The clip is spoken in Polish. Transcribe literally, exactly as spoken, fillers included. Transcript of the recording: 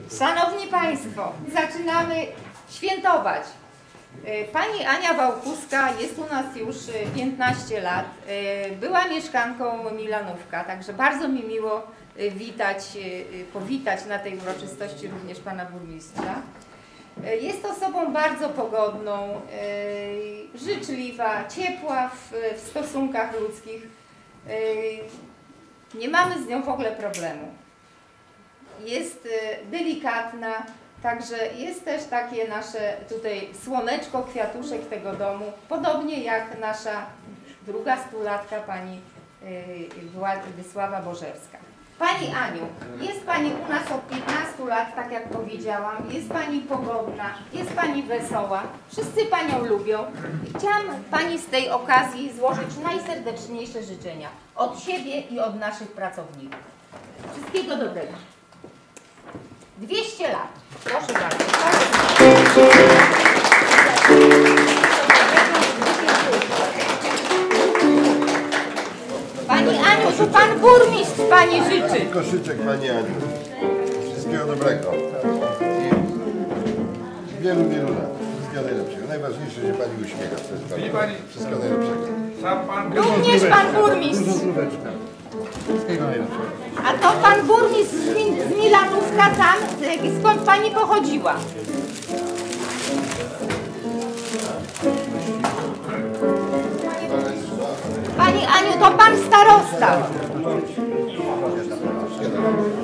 Szanowni Państwo, zaczynamy świętować. Pani Ania Wałkuska jest u nas już piętnaście lat. Była mieszkanką Milanówka, także bardzo mi miło witać, powitać na tej uroczystości również Pana Burmistrza. Jest osobą bardzo pogodną, życzliwa, ciepła w, w stosunkach ludzkich. Nie mamy z nią w ogóle problemu. Jest delikatna, także jest też takie nasze tutaj słoneczko, kwiatuszek tego domu, podobnie jak nasza druga stulatka, pani Władysława Bożewska. Pani Aniu, jest Pani u nas od piętnastu lat, tak jak powiedziałam, jest Pani pogodna, jest Pani wesoła, wszyscy Panią lubią. Chciałam Pani z tej okazji złożyć najserdeczniejsze życzenia od siebie i od naszych pracowników. Wszystkiego dobrego. dwieście lat. Proszę bardzo. Pani Aniu, tu Pan Burmistrz Pani życzy. Koszyczek Pani Aniu. Wszystkiego dobrego. I wielu, wielu lat. Wszystkiego najlepszego. Najważniejsze, że Pani uśmiecha. To jest Pani. Wszystkiego najlepszego. Sam Pan Również Pan Burmistrz. Wszystkiego najlepszego. A to Pan Burmistrz z, Mi z Milanówka tam, skąd Pani pochodziła. Pani Aniu, to Pan starosta.